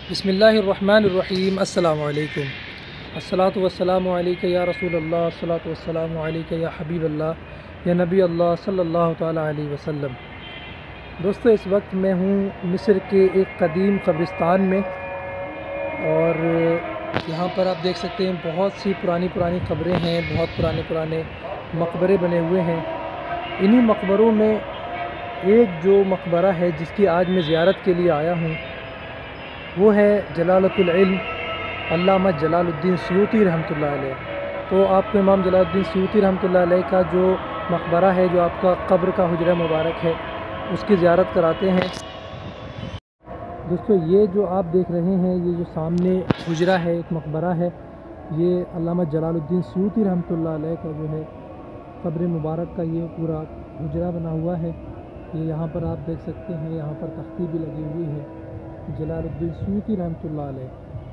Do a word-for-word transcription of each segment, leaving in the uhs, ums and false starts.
بسم اللہ الرحمن الرحیم۔ السلام علیکم۔ الصلاۃ والسلام علیک یا رسول اللہ، الصلاۃ والسلام علیک یا حبیب اللہ، یا نبی اللہ صلی اللہ تعالیٰ علیہ وسلم۔ دوستو، اس وقت میں ہوں مصر کے ایک قدیم قبرستان میں، اور یہاں پر آپ دیکھ سکتے ہیں بہت سی پرانی پرانی قبریں ہیں، بہت پرانے پرانے مقبرے بنے ہوئے ہیں۔ انہی مقبروں میں ایک جو مقبرہ ہے جس کی آج میں زیارت کے لیے آیا ہوں، وہ ہے جلالۃ العلم علامہ جلال الدین سیوطی رحمۃ اللہ علیہ۔ تو آپ کو امام جلال الدین سیوطی رحمۃ اللہ علیہ کا جو مقبرہ ہے، جو آپ کا قبر کا حجرہ مبارک ہے، اس کی زیارت کراتے ہیں۔ دوستو، یہ جو آپ دیکھ رہے ہیں، یہ جو سامنے حجرہ ہے، ایک مقبرہ ہے، یہ علامہ جلال الدین سیوطی رحمۃ اللہ علیہ کا جو ہے قبر مبارک کا یہ پورا حجرہ بنا ہوا ہے۔ یہ یہاں پر آپ دیکھ سکتے ہیں، یہاں پر تختی بھی لگی ہوئی ہے، جلال الدین سیوطی رحمۃ اللہ علیہ۔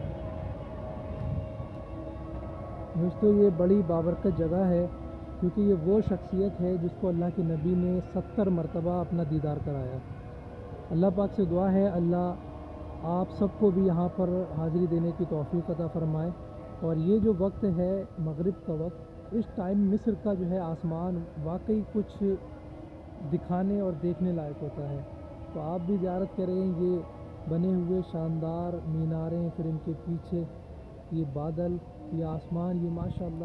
دوستو، یہ بڑی بابرکت جگہ ہے، کیونکہ یہ وہ شخصیت ہے جس کو اللہ کے نبی نے ستر مرتبہ اپنا دیدار کرایا۔ اللہ پاک سے دعا ہے اللہ آپ سب کو بھی یہاں پر حاضری دینے کی توفیق عطا فرمائے۔ اور یہ جو وقت ہے مغرب کا وقت، اس ٹائم مصر کا جو ہے آسمان واقعی کچھ دکھانے اور دیکھنے لائق ہوتا ہے۔ تو آپ بھی زیارت کریں۔ یہ بنے ہوئے شاندار میناریں، پھر ان کے پیچھے یہ بادل، یہ آسمان، یہ ماشاءاللہ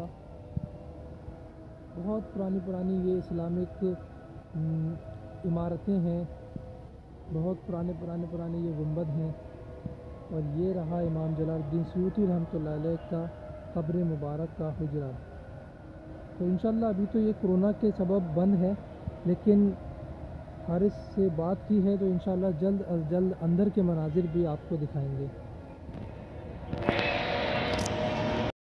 بہت پرانی پرانی یہ اسلامک عمارتیں ہیں، بہت پرانے پرانے پرانے یہ گنبد ہیں۔ اور یہ رہا امام جلال الدین سیوطی رحمۃ اللہ علیہ کا قبر مبارک کا حجرہ۔ تو انشاءاللہ ابھی تو یہ کرونا کے سبب بند ہے، لیکن حارث سے بات کی ہے تو انشاءاللہ جلد از جلد اندر کے مناظر بھی آپ کو دکھائیں گے۔